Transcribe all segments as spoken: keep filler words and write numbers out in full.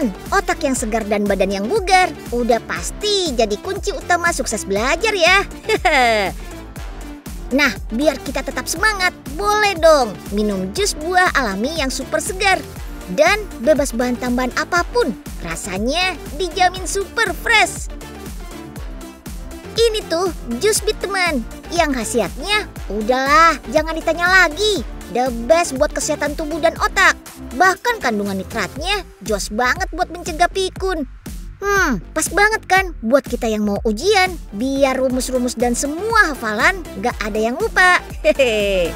teman, otak yang segar dan badan yang bugar udah pasti jadi kunci utama sukses belajar ya. Nah, biar kita tetap semangat, boleh dong minum jus buah alami yang super segar dan bebas bahan tambahan apapun. Rasanya dijamin super fresh. Ini tuh jus bit teman, yang khasiatnya udahlah jangan ditanya lagi. The best buat kesehatan tubuh dan otak. Bahkan kandungan nitratnya jos banget buat mencegah pikun. Hmm, pas banget kan buat kita yang mau ujian. Biar rumus-rumus dan semua hafalan gak ada yang lupa. Hehehe.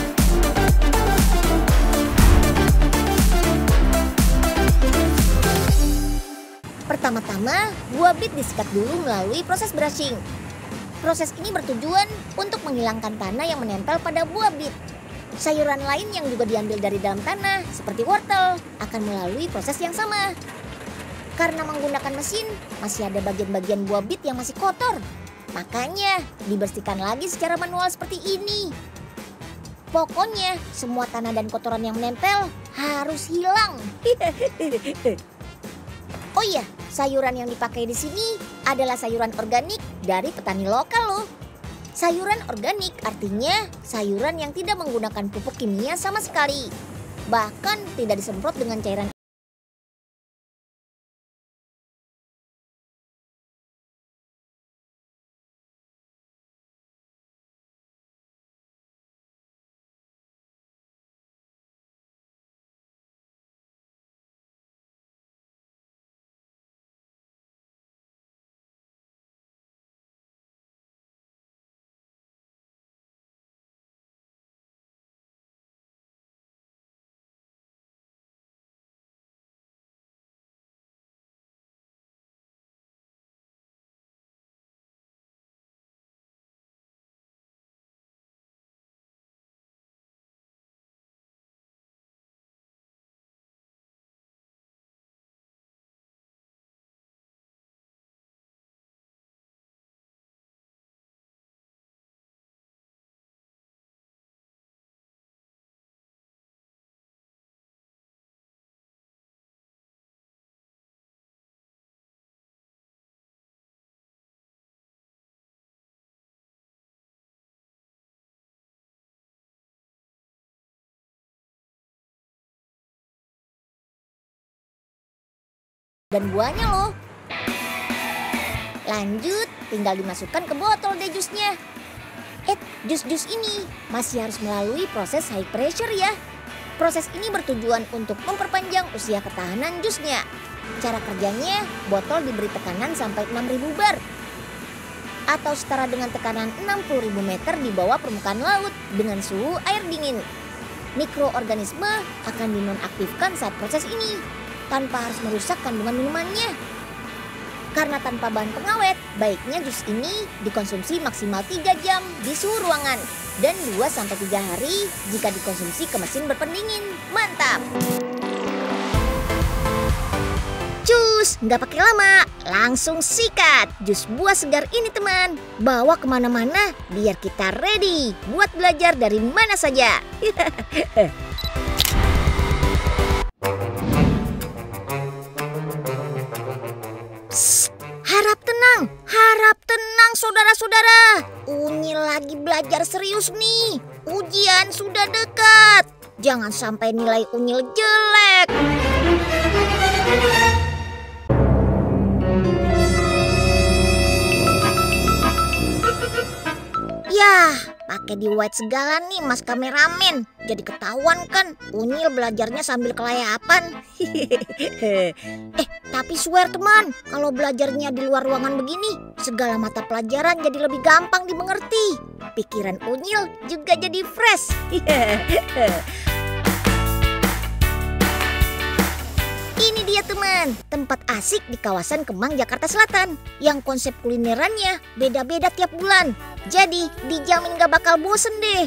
Pertama-tama, buah bit disikat dulu melalui proses brushing. Proses ini bertujuan untuk menghilangkan tanah yang menempel pada buah bit. Sayuran lain yang juga diambil dari dalam tanah, seperti wortel, akan melalui proses yang sama. Karena menggunakan mesin, masih ada bagian-bagian buah bit yang masih kotor. Makanya, dibersihkan lagi secara manual seperti ini. Pokoknya, semua tanah dan kotoran yang menempel harus hilang. Oh iya, sayuran yang dipakai di sini adalah sayuran organik dari petani lokal loh. Sayuran organik artinya sayuran yang tidak menggunakan pupuk kimia sama sekali. Bahkan tidak disemprot dengan cairan. Dan buahnya loh. Lanjut, tinggal dimasukkan ke botol deh jusnya. Eh, jus-jus ini masih harus melalui proses high pressure ya. Proses ini bertujuan untuk memperpanjang usia ketahanan jusnya. Cara kerjanya, botol diberi tekanan sampai enam ribu bar. Atau setara dengan tekanan enam puluh ribu meter di bawah permukaan laut dengan suhu air dingin. Mikroorganisme akan dinonaktifkan saat proses ini, tanpa harus merusak kandungan minumannya. Karena tanpa bahan pengawet, baiknya jus ini dikonsumsi maksimal tiga jam di suhu ruangan dan dua sampai tiga hari jika dikonsumsi ke mesin berpendingin. Mantap! Cus, nggak pakai lama, langsung sikat jus buah segar ini teman. Bawa kemana-mana biar kita ready buat belajar dari mana saja. Psst, harap tenang, harap tenang saudara-saudara. Unyil lagi belajar serius nih. Ujian sudah dekat. Jangan sampai nilai Unyil jelek. Yah, pakai di white segala nih mas kameramen. Jadi ketahuan kan Unyil belajarnya sambil kelayapan. Eh, tapi swear teman, kalau belajarnya di luar ruangan begini, segala mata pelajaran jadi lebih gampang dimengerti. Pikiran Unyil juga jadi fresh. Ini dia teman, tempat asik di kawasan Kemang, Jakarta Selatan. Yang konsep kulinerannya beda-beda tiap bulan. Jadi dijamin gak bakal bosen deh.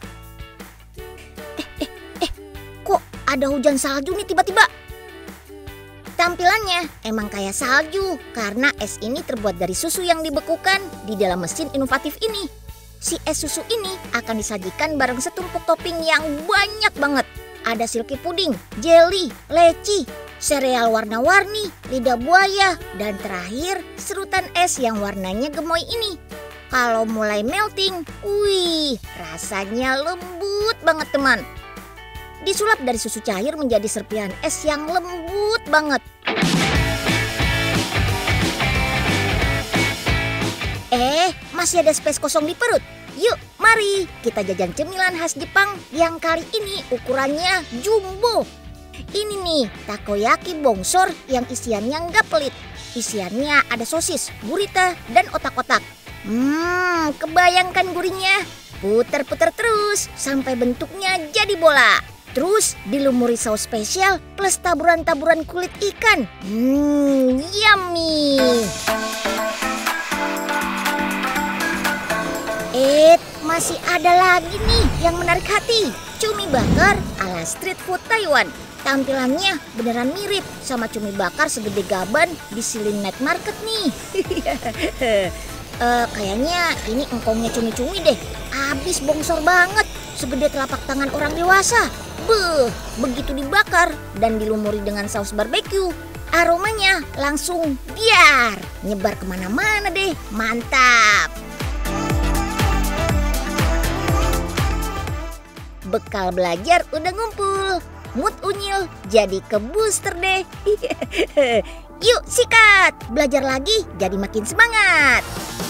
Eh, eh, eh, kok ada hujan salju nih tiba-tiba? Tampilannya emang kayak salju karena es ini terbuat dari susu yang dibekukan di dalam mesin inovatif ini. Si es susu ini akan disajikan bareng setumpuk topping yang banyak banget. Ada silky puding, jelly, leci, sereal warna-warni, lidah buaya, dan terakhir serutan es yang warnanya gemoy ini. Kalau mulai melting, wih, rasanya lembut banget teman. Disulap dari susu cair menjadi serpihan es yang lembut banget. Eh, masih ada space kosong di perut. Yuk, mari kita jajan cemilan khas Jepang yang kali ini ukurannya jumbo. Ini nih, takoyaki bongsor yang isiannya nggak pelit. Isiannya ada sosis, gurita, dan otak-otak. Hmm, kebayangkan gurihnya. Puter-puter terus sampai bentuknya jadi bola. Terus dilumuri saus spesial plus taburan-taburan kulit ikan. Hmm, yummy. Eh, masih ada lagi nih yang menarik hati. Cumi bakar ala street food Taiwan. Tampilannya beneran mirip sama cumi bakar segede gaban di Silin Night Market nih. uh, kayaknya ini engkongnya cumi-cumi deh. Abis bongsor banget, segede telapak tangan orang dewasa. Beuh, begitu dibakar dan dilumuri dengan saus barbeque, aromanya langsung biar nyebar kemana-mana deh. Mantap. Bekal belajar udah ngumpul, mood unyil jadi ke booster deh. Yuk sikat, belajar lagi jadi makin semangat.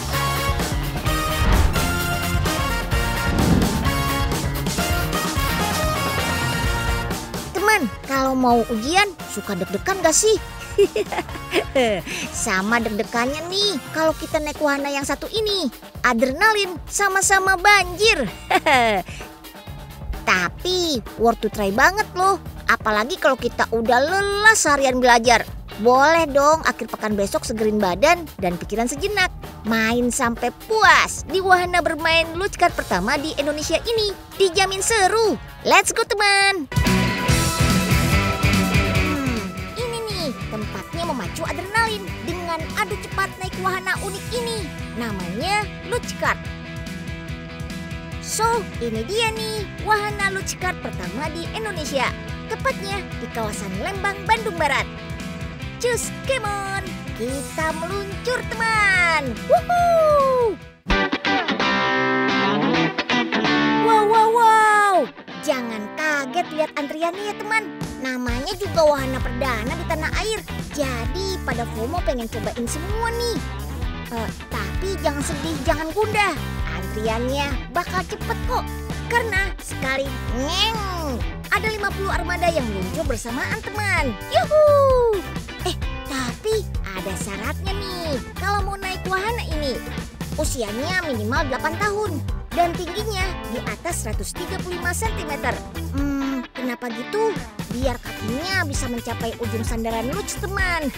Teman, kalau mau ujian suka deg-degan gak sih? Sama deg-degannya nih kalau kita naik wahana yang satu ini. Adrenalin sama-sama banjir. Tapi worth to try banget loh. Apalagi kalau kita udah lelah seharian belajar. Boleh dong akhir pekan besok segerin badan dan pikiran sejenak. Main sampai puas di wahana bermain Luchcart pertama di Indonesia ini. Dijamin seru. Let's go teman. Hmm, ini nih tempatnya memacu adrenalin dengan adu cepat naik wahana unik ini. Namanya Luchcart. So, ini dia nih wahana Luchcart pertama di Indonesia. Tepatnya di kawasan Lembang, Bandung Barat. Cus, come on, kita meluncur teman. Woohoo! Wow, wow, wow. Jangan kaget lihat antriannya ya teman. Namanya juga wahana perdana di tanah air. Jadi pada FOMO pengen cobain semua nih. Uh, tapi jangan sedih, jangan gundah. Antriannya bakal cepet kok. Karena sekali ngeng, ada lima puluh armada yang meluncur bersamaan teman. Yuhuu. Eh, tapi ada syaratnya nih. Kalau mau naik wahana ini, usianya minimal delapan tahun. Dan tingginya di atas seratus tiga puluh lima sentimeter. Hmm, kenapa gitu? Biar kakinya bisa mencapai ujung sandaran lucu teman.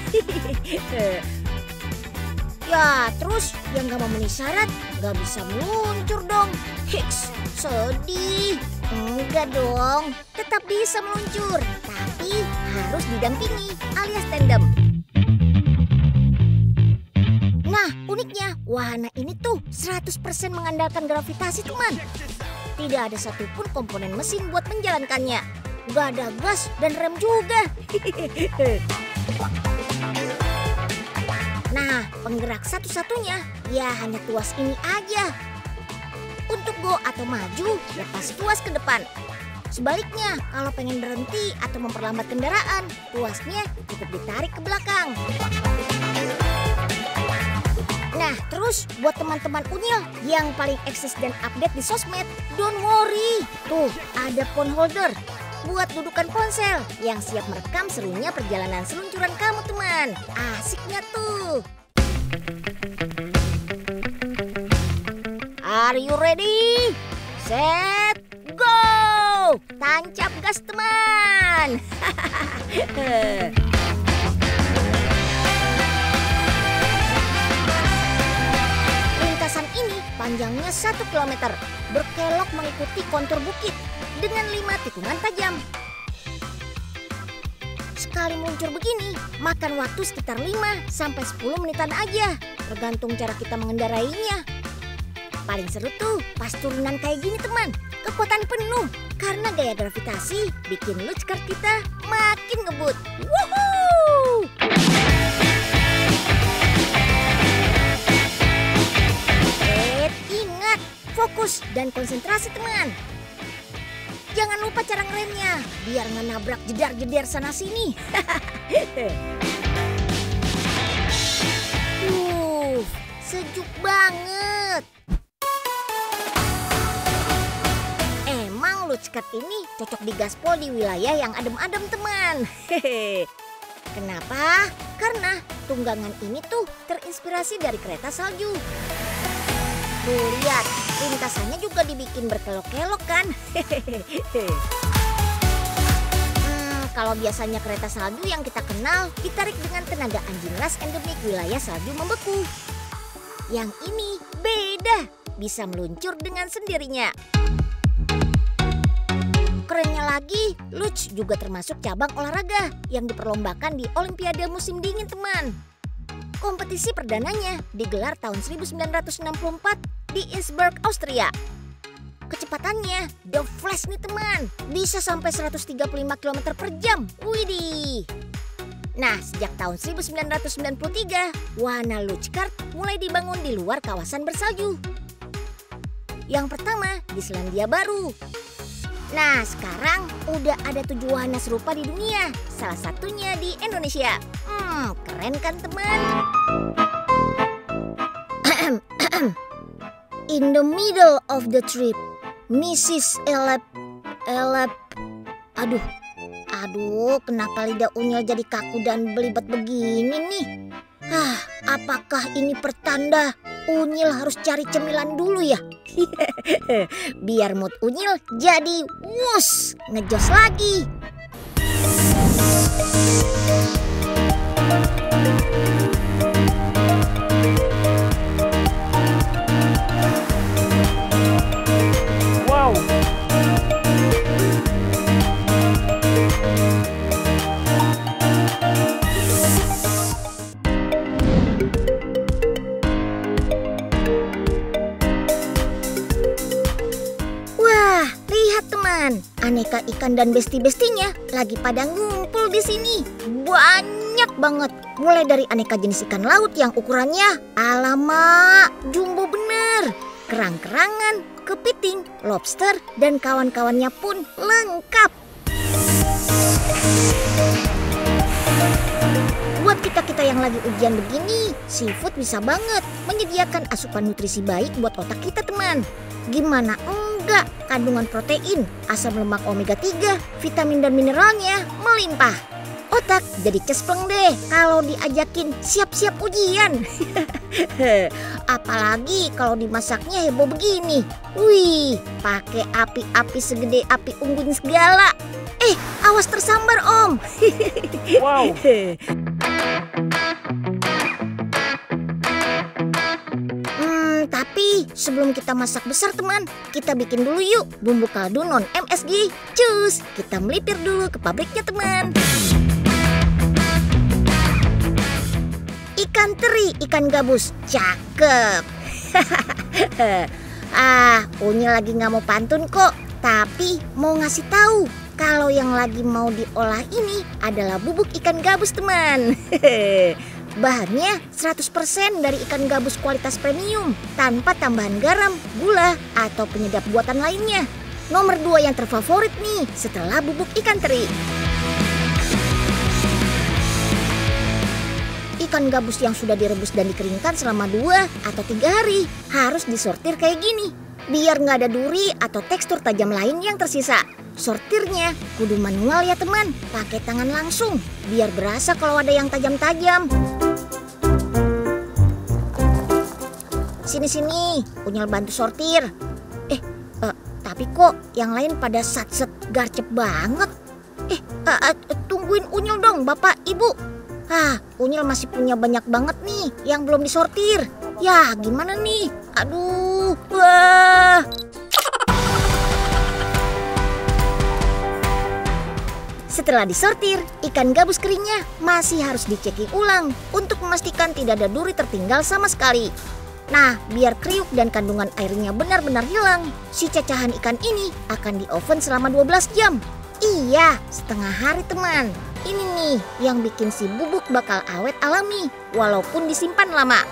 Ya, terus yang gak memenuhi syarat gak bisa meluncur dong. Hiks, sedih. Enggak dong, tetap bisa meluncur. Tapi harus didampingi alias tandem. Nah, uniknya wahana ini tuh seratus persen mengandalkan gravitasi teman. Tidak ada satupun komponen mesin buat menjalankannya. Gak ada gas dan rem juga. Nah, penggerak satu-satunya ya hanya tuas ini aja. Untuk go atau maju, lepas tuas ke depan. Sebaliknya, kalau pengen berhenti atau memperlambat kendaraan, tuasnya cukup ditarik ke belakang. Nah, terus buat teman-teman unyil yang paling eksis dan update di sosmed, don't worry. Tuh, ada phone holder buat dudukan ponsel yang siap merekam serunya perjalanan seluncuran kamu teman. Asiknya tuh. Are you ready? Set, go! Tancap gas teman. Lintasan ini panjangnya satu kilometer, berkelok mengikuti kontur bukit dengan lima tikungan tajam. Sekali meluncur begini, makan waktu sekitar lima sampai sepuluh menitan aja, tergantung cara kita mengendarainya. Paling seru tuh pas turunan kayak gini teman, kekuatan penuh, Karena gaya gravitasi bikin luge cart kita makin ngebut. Woohoo! Eh, ingat, fokus dan konsentrasi teman. Jangan lupa cara ngeremnya, biar nggak nabrak jedar-jedar sana sini. uh, sejuk banget. Luge cart ini cocok digaspol di wilayah yang adem-adem teman. Hehehe. Kenapa? Karena tunggangan ini tuh terinspirasi dari kereta salju. Tuh lihat, lintasannya juga dibikin berkelok-kelok kan. Hehehe. Hmm, kalau biasanya kereta salju yang kita kenal ditarik dengan tenaga anjing ras endemik wilayah salju membeku. Yang ini beda, bisa meluncur dengan sendirinya. Kerennya lagi, luge juga termasuk cabang olahraga yang diperlombakan di Olimpiade musim dingin teman. Kompetisi perdananya digelar tahun seribu sembilan ratus enam puluh empat di Innsbruck, Austria. Kecepatannya the flash nih teman, bisa sampai seratus tiga puluh lima kilometer per jam. Widih. Nah, sejak tahun seribu sembilan ratus sembilan puluh tiga, wahana luge cart mulai dibangun di luar kawasan bersalju. Yang pertama di Selandia Baru. Nah, sekarang udah ada tujuh wahana serupa di dunia, salah satunya di Indonesia. Hmm, keren kan teman? In the middle of the trip, Missus Elep, Elep, aduh, aduh, kenapa lidah Unyil jadi kaku dan belibet begini nih? Ah, apakah ini pertanda Unyil harus cari cemilan dulu ya? Biar mood Unyil jadi wus, ngejos lagi. Wow. Aneka ikan dan besti-bestinya lagi pada ngumpul di sini. Banyak banget. Mulai dari aneka jenis ikan laut yang ukurannya alamak, jumbo bener. Kerang-kerangan, kepiting, lobster, dan kawan-kawannya pun lengkap. Buat kita-kita yang lagi ujian begini, seafood bisa banget menyediakan asupan nutrisi baik buat otak kita teman. Gimana enggak, kandungan protein, asam lemak omega tiga, vitamin dan mineralnya melimpah. Otak jadi cespleng deh kalau diajakin siap-siap ujian. Apalagi kalau dimasaknya heboh begini. Wih, pakai api-api segede api unggun segala. Eh, awas tersambar om. Wow. Tapi sebelum kita masak besar teman, kita bikin dulu yuk bumbu kaldu non M S G. Cus, kita melipir dulu ke pabriknya teman. Ikan teri, ikan gabus, cakep. Ah, Unyil lagi nggak mau pantun kok, tapi mau ngasih tahu kalau yang lagi mau diolah ini adalah bubuk ikan gabus teman. Bahannya seratus persen dari ikan gabus kualitas premium tanpa tambahan garam, gula, atau penyedap buatan lainnya. Nomor dua yang terfavorit nih setelah bubuk ikan teri. Ikan gabus yang sudah direbus dan dikeringkan selama dua atau tiga hari harus disortir kayak gini, biar nggak ada duri atau tekstur tajam lain yang tersisa. Sortirnya kudu manual ya teman, pakai tangan langsung, biar berasa kalau ada yang tajam-tajam. Sini-sini, Unyil bantu sortir. Eh, uh, tapi kok yang lain pada satset garcep banget. Eh, uh, uh, tungguin Unyil dong Bapak Ibu. Ah, Unyil masih punya banyak banget nih yang belum disortir. Ya, gimana nih? Aduh, wah. Setelah disortir, ikan gabus keringnya masih harus diceki ulang untuk memastikan tidak ada duri tertinggal sama sekali. Nah, biar kriuk dan kandungan airnya benar-benar hilang, si cacahan ikan ini akan di oven selama dua belas jam. Iya, setengah hari teman. Ini nih yang bikin si bubuk bakal awet alami, walaupun disimpan lama.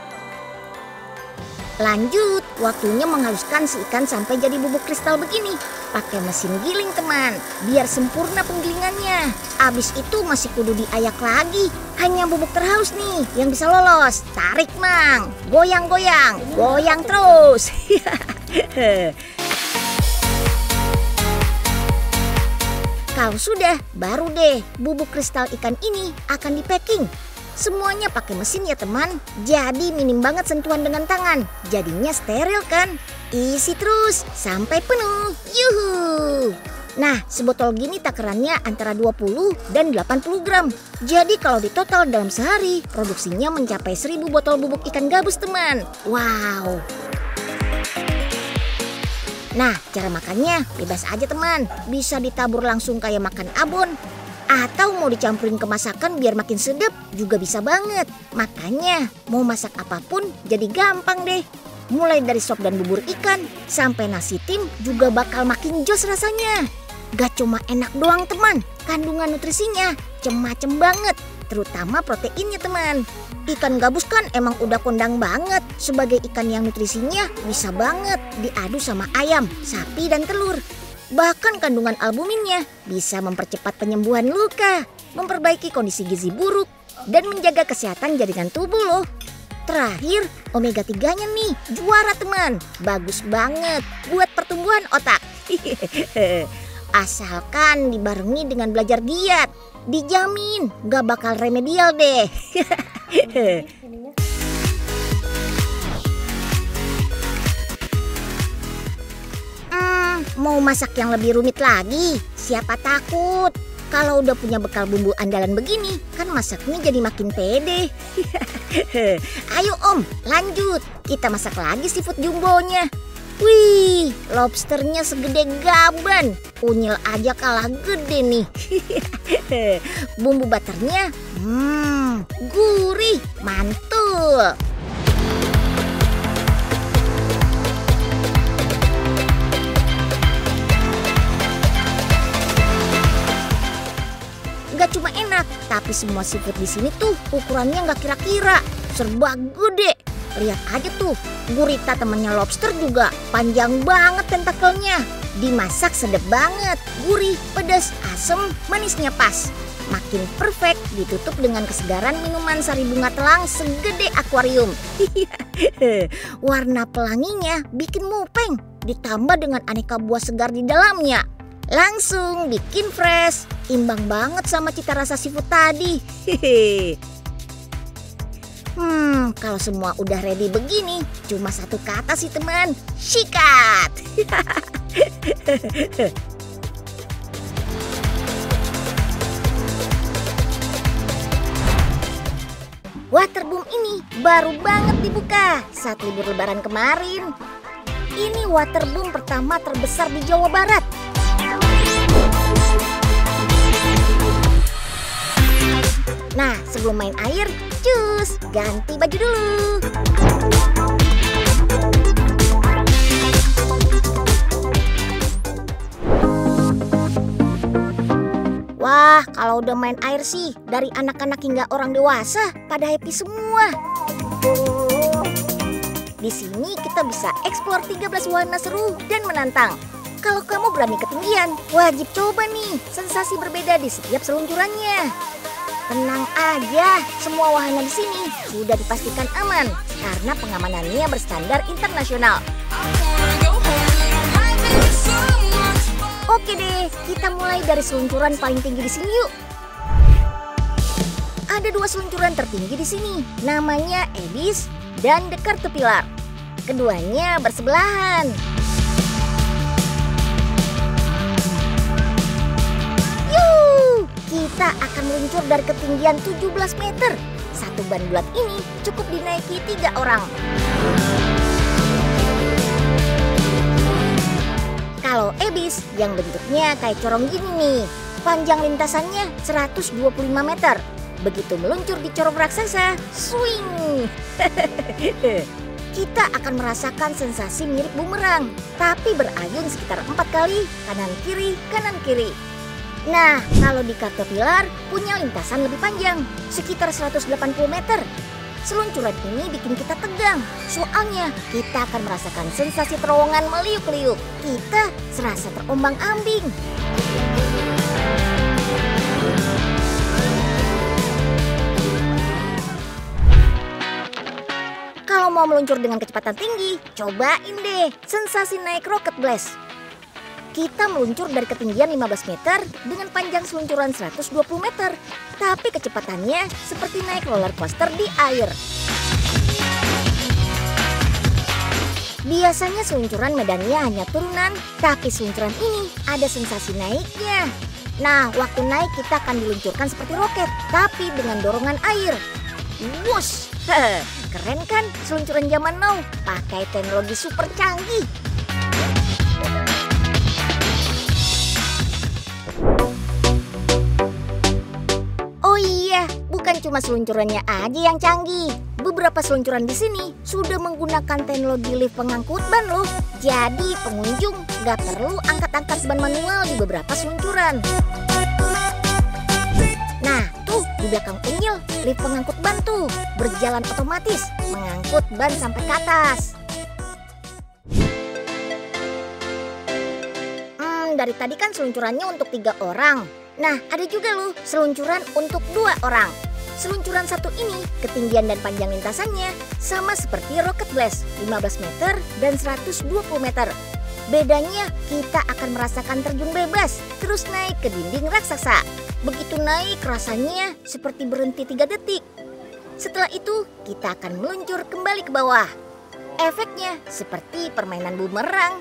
Lanjut, waktunya menghaluskan si ikan sampai jadi bubuk kristal begini. Pakai mesin giling teman, biar sempurna penggilingannya. Abis itu masih kudu diayak lagi. Hanya bubuk terhalus nih yang bisa lolos. Tarik mang, goyang-goyang, goyang terus. Kalau sudah, baru deh bubuk kristal ikan ini akan di-packing. Semuanya pakai mesin ya teman, jadi minim banget sentuhan dengan tangan. Jadinya steril kan? Isi terus sampai penuh. Yuhu! Nah, sebotol gini takarannya antara dua puluh dan delapan puluh gram. Jadi kalau ditotal dalam sehari, produksinya mencapai seribu botol bubuk ikan gabus teman. Wow! Nah, cara makannya bebas aja teman. Bisa ditabur langsung kayak makan abon. Atau mau dicampurin ke masakan biar makin sedap juga bisa banget. Makanya mau masak apapun jadi gampang deh. Mulai dari sop dan bubur ikan sampai nasi tim juga bakal makin jos rasanya. Gak cuma enak doang teman, kandungan nutrisinya cem-macem banget. Terutama proteinnya teman. Ikan gabus kan emang udah kondang banget sebagai ikan yang nutrisinya bisa banget diadu sama ayam, sapi dan telur. Bahkan kandungan albuminnya bisa mempercepat penyembuhan luka, memperbaiki kondisi gizi buruk, dan menjaga kesehatan jaringan tubuh loh. Terakhir, omega tiga-nya nih juara teman. Bagus banget buat pertumbuhan otak. Asalkan dibarengi dengan belajar giat. Dijamin gak bakal remedial deh. Mau masak yang lebih rumit lagi? Siapa takut? Kalau udah punya bekal bumbu andalan begini, kan masaknya jadi makin pede. Ayo om, lanjut. Kita masak lagi seafood jumbonya. Wih, lobsternya segede gaban. Unyil aja kalah gede nih. Bumbu butternya, hmm, gurih, mantul. Gak cuma enak, tapi semua seafood di sini tuh ukurannya gak kira-kira, serba gede. Lihat aja tuh, gurita temannya lobster juga panjang banget tentakelnya. Dimasak sedap banget, gurih, pedas, asem, manisnya pas. Makin perfect ditutup dengan kesegaran minuman sari bunga telang segede akuarium. Warna pelanginya bikin mupeng, ditambah dengan aneka buah segar di dalamnya. Langsung bikin fresh, imbang banget sama cita rasa seafood tadi. Hmm, kalau semua udah ready begini, cuma satu kata sih teman, sikat. Waterboom ini baru banget dibuka saat libur lebaran kemarin. Ini waterboom pertama terbesar di Jawa Barat. Nah, sebelum main air, cus, ganti baju dulu. Wah, kalau udah main air sih, dari anak-anak hingga orang dewasa, pada happy semua. Di sini kita bisa eksplor tiga belas wahana seru dan menantang. Kalau kamu berani ketinggian, wajib coba nih, sensasi berbeda di setiap seluncurannya. Tenang aja, semua wahana di sini sudah dipastikan aman karena pengamanannya berstandar internasional. Oke deh, kita mulai dari seluncuran paling tinggi di sini yuk. Ada dua seluncuran tertinggi di sini, namanya Abyss dan The Caterpillar. Keduanya bersebelahan. Kita akan meluncur dari ketinggian tujuh belas meter. Satu ban bulat ini cukup dinaiki tiga orang. Kalau Abyss yang bentuknya kayak corong gini nih, panjang lintasannya seratus dua puluh lima meter. Begitu meluncur di corong raksasa, swing. kita akan merasakan sensasi mirip bumerang, tapi berayun sekitar empat kali, kanan-kiri, kanan-kiri. Nah, kalau di Caterpillar punya lintasan lebih panjang, sekitar seratus delapan puluh meter. Seluncuran ini bikin kita tegang, soalnya kita akan merasakan sensasi terowongan meliuk-liuk. Kita serasa terombang-ambing. Kalau mau meluncur dengan kecepatan tinggi, cobain deh sensasi naik rocket blast. Kita meluncur dari ketinggian lima belas meter dengan panjang seluncuran seratus dua puluh meter. Tapi kecepatannya seperti naik roller coaster di air. Biasanya seluncuran medannya hanya turunan, tapi seluncuran ini ada sensasi naiknya. Nah, waktu naik kita akan diluncurkan seperti roket, tapi dengan dorongan air. Wush! Keren kan seluncuran zaman now, pakai teknologi super canggih. Oh iya, bukan cuma seluncurannya aja yang canggih. Beberapa seluncuran di sini sudah menggunakan teknologi lift pengangkut ban loh. Jadi pengunjung nggak perlu angkat-angkat ban manual di beberapa seluncuran. Nah, tuh di belakang Unyil, lift pengangkut ban tuh berjalan otomatis, mengangkut ban sampai ke atas. Hmm, dari tadi kan seluncurannya untuk tiga orang. Nah, ada juga loh seluncuran untuk dua orang. Seluncuran satu ini ketinggian dan panjang lintasannya sama seperti rocket blast, lima belas meter dan seratus dua puluh meter. Bedanya kita akan merasakan terjun bebas terus naik ke dinding raksasa. Begitu naik rasanya seperti berhenti tiga detik. Setelah itu kita akan meluncur kembali ke bawah. Efeknya seperti permainan bumerang.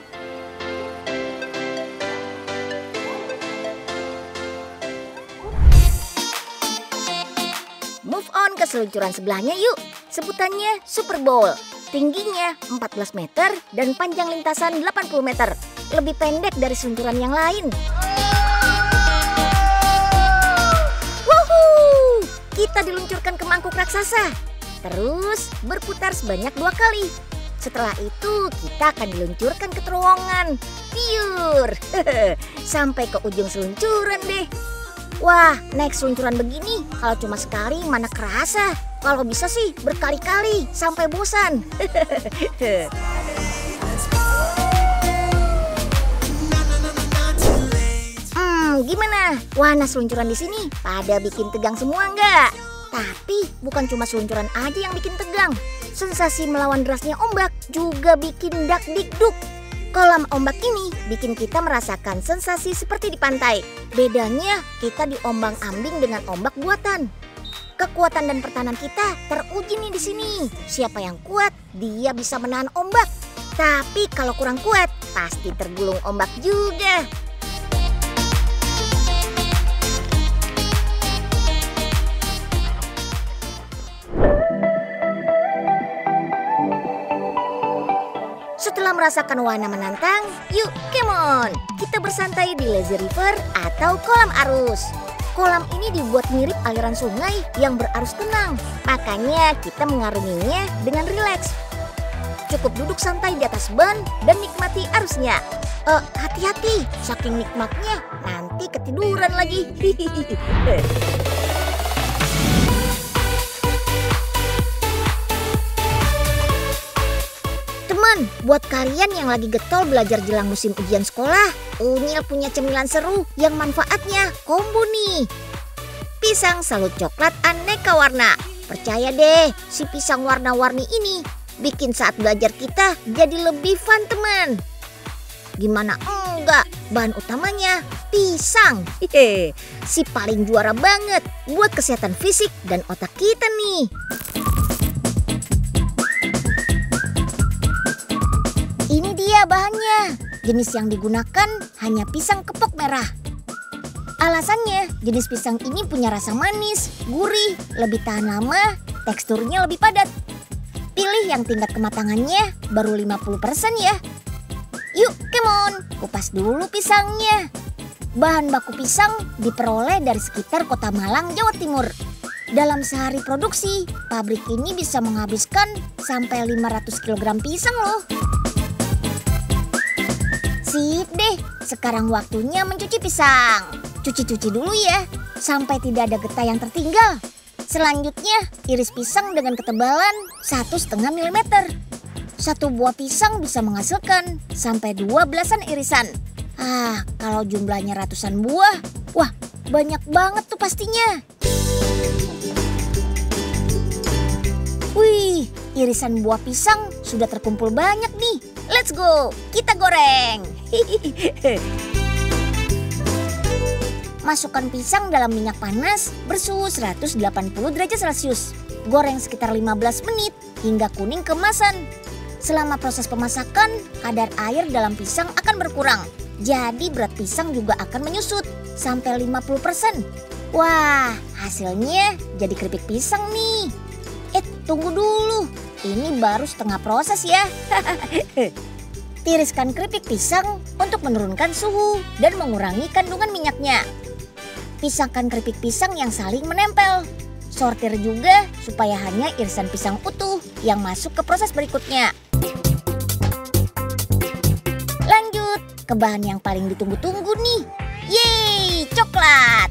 Move on ke seluncuran sebelahnya yuk. Sebutannya Super Bowl. Tingginya empat belas meter dan panjang lintasan delapan puluh meter. Lebih pendek dari seluncuran yang lain. Wuhuu! Kita diluncurkan ke mangkuk raksasa. Terus berputar sebanyak dua kali. Setelah itu kita akan diluncurkan ke terowongan. Tiur! Sampai ke ujung seluncuran deh. Wah, naik seluncuran begini kalau cuma sekali mana kerasa. Kalau bisa sih berkali-kali sampai bosan. Hmm, gimana? Wahana seluncuran di sini pada bikin tegang semua nggak? Tapi bukan cuma seluncuran aja yang bikin tegang. Sensasi melawan derasnya ombak juga bikin dak dikduk. Kolam ombak ini bikin kita merasakan sensasi seperti di pantai. Bedanya kita diombang-ambing dengan ombak buatan. Kekuatan dan pertahanan kita teruji nih di sini. Siapa yang kuat, dia bisa menahan ombak. Tapi kalau kurang kuat, pasti tergulung ombak juga. Setelah merasakan wahana menantang, yuk come on! Kita bersantai di lazy river atau kolam arus. Kolam ini dibuat mirip aliran sungai yang berarus tenang. Makanya kita mengarunginya dengan rileks. Cukup duduk santai di atas ban dan nikmati arusnya. Eh, hati-hati, saking nikmatnya nanti ketiduran lagi. Buat kalian yang lagi getol belajar jelang musim ujian sekolah, Unyil punya cemilan seru yang manfaatnya kombo nih. Pisang salut coklat aneka warna. Percaya deh, si pisang warna-warni ini bikin saat belajar kita jadi lebih fun teman. Gimana enggak, bahan utamanya pisang. Hehe, si paling juara banget buat kesehatan fisik dan otak kita nih. Ini dia bahannya. Jenis yang digunakan hanya pisang kepok merah. Alasannya, jenis pisang ini punya rasa manis, gurih, lebih tahan lama, teksturnya lebih padat. Pilih yang tingkat kematangannya baru lima puluh persen ya. Yuk, come on, kupas dulu pisangnya. Bahan baku pisang diperoleh dari sekitar Kota Malang, Jawa Timur. Dalam sehari produksi, pabrik ini bisa menghabiskan sampai lima ratus kilogram pisang loh. Sip deh, sekarang waktunya mencuci pisang. Cuci-cuci dulu ya, sampai tidak ada getah yang tertinggal. Selanjutnya, iris pisang dengan ketebalan satu setengah milimeter. Satu buah pisang bisa menghasilkan sampai dua belasan irisan. Ah, kalau jumlahnya ratusan buah, wah banyak banget tuh pastinya. Wih, irisan buah pisang sudah terkumpul banyak nih. Let's go, kita goreng. Masukkan pisang dalam minyak panas bersuhu seratus delapan puluh derajat Celcius. Goreng sekitar lima belas menit hingga kuning keemasan. Selama proses pemasakan, kadar air dalam pisang akan berkurang. Jadi berat pisang juga akan menyusut sampai lima puluh persen. Wah, hasilnya jadi keripik pisang nih. Eh, tunggu dulu. Ini baru setengah proses ya. Tiriskan keripik pisang untuk menurunkan suhu dan mengurangi kandungan minyaknya. Pisahkan keripik pisang yang saling menempel. Sortir juga supaya hanya irisan pisang utuh yang masuk ke proses berikutnya. Lanjut ke bahan yang paling ditunggu-tunggu nih. Yeay, coklat.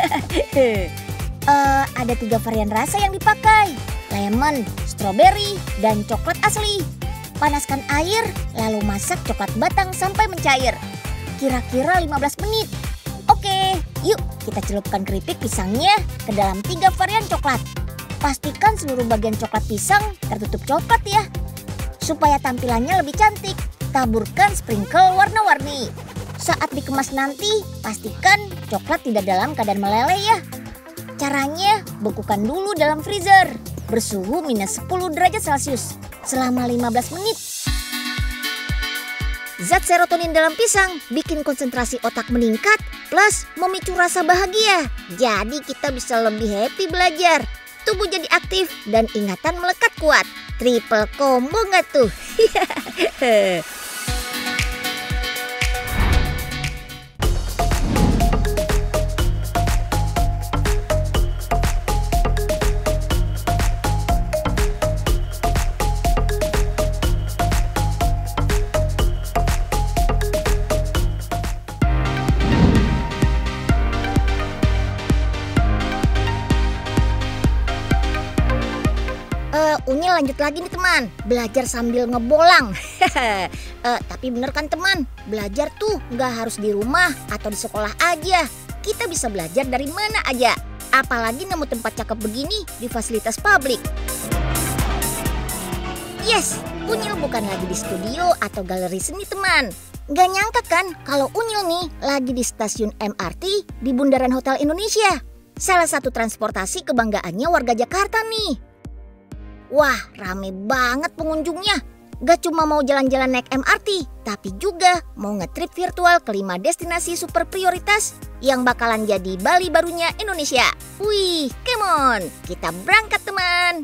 uh, ada tiga varian rasa yang dipakai. Lemon, strawberry, dan coklat asli. Panaskan air, lalu masak coklat batang sampai mencair. Kira-kira lima belas menit. Oke, yuk kita celupkan keripik pisangnya ke dalam tiga varian coklat. Pastikan seluruh bagian coklat pisang tertutup coklat ya. Supaya tampilannya lebih cantik, taburkan sprinkle warna-warni. Saat dikemas nanti, pastikan coklat tidak dalam keadaan meleleh ya. Caranya, bekukan dulu dalam freezer bersuhu minus sepuluh derajat Celcius selama lima belas menit. Zat serotonin dalam pisang bikin konsentrasi otak meningkat plus memicu rasa bahagia. Jadi kita bisa lebih happy belajar. Tubuh jadi aktif dan ingatan melekat kuat. Triple combo nggak tuh? Unyil lanjut lagi nih teman, belajar sambil ngebolang. uh, tapi bener kan teman, belajar tuh nggak harus di rumah atau di sekolah aja. Kita bisa belajar dari mana aja. Apalagi nemu tempat cakep begini di fasilitas publik. Yes, Unyil bukan lagi di studio atau galeri seni teman. Nggak nyangka kan kalau Unyil nih lagi di stasiun M R T di Bundaran Hotel Indonesia. Salah satu transportasi kebanggaannya warga Jakarta nih. Wah, rame banget pengunjungnya. Gak cuma mau jalan-jalan naik M R T, tapi juga mau ngetrip virtual ke lima destinasi super prioritas yang bakalan jadi Bali barunya Indonesia. Wih, come on, kita berangkat teman.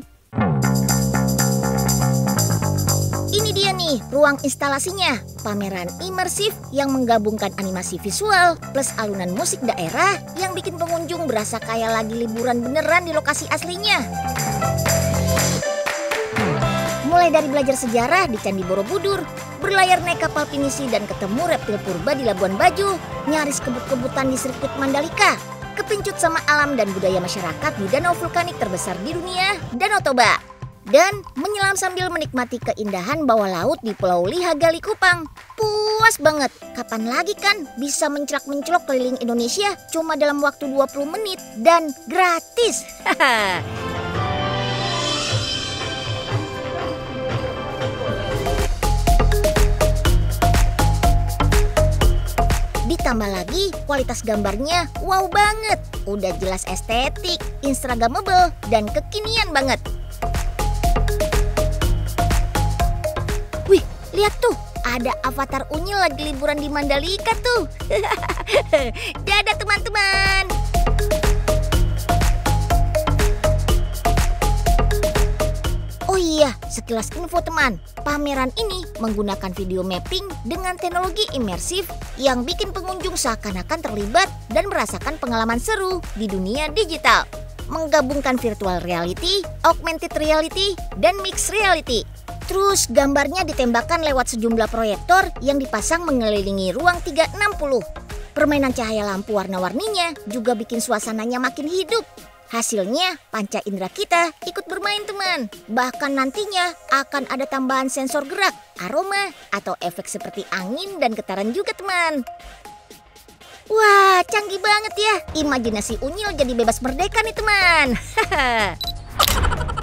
Ini dia nih ruang instalasinya, pameran imersif yang menggabungkan animasi visual plus alunan musik daerah yang bikin pengunjung berasa kayak lagi liburan beneran di lokasi aslinya. Mulai dari belajar sejarah di Candi Borobudur, berlayar naik kapal pinisi dan ketemu reptil purba di Labuan Bajo, nyaris kebut-kebutan di sirkuit Mandalika, kepincut sama alam dan budaya masyarakat di danau vulkanik terbesar di dunia, Danau Toba, dan menyelam sambil menikmati keindahan bawah laut di Pulau Lihaga Likupang. Puas banget, kapan lagi kan bisa mencelak-mencelok keliling Indonesia cuma dalam waktu dua puluh menit dan gratis. Haha. Ditambah lagi kualitas gambarnya wow banget. Udah jelas estetik, instagramable, dan kekinian banget. Wih, lihat tuh, ada avatar Unyil lagi liburan di Mandalika tuh. Dadah teman-teman. Oh iya, sekilas info teman, pameran ini menggunakan video mapping dengan teknologi imersif yang bikin pengunjung seakan-akan terlibat dan merasakan pengalaman seru di dunia digital. menggabungkan virtual reality, augmented reality, dan mixed reality. Terus gambarnya ditembakkan lewat sejumlah proyektor yang dipasang mengelilingi ruang tiga enam puluh. Permainan cahaya lampu warna-warninya juga bikin suasananya makin hidup. Hasilnya, panca indera kita ikut bermain teman. Bahkan nantinya akan ada tambahan sensor gerak, aroma, atau efek seperti angin dan getaran juga teman. Wah, canggih banget ya. Imajinasi Unyil jadi bebas merdeka nih teman. Haha.